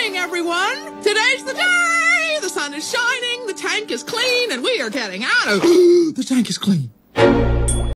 morning, everyone! Today's the day! The sun is shining, the tank is clean, and we are getting out of... The tank is clean.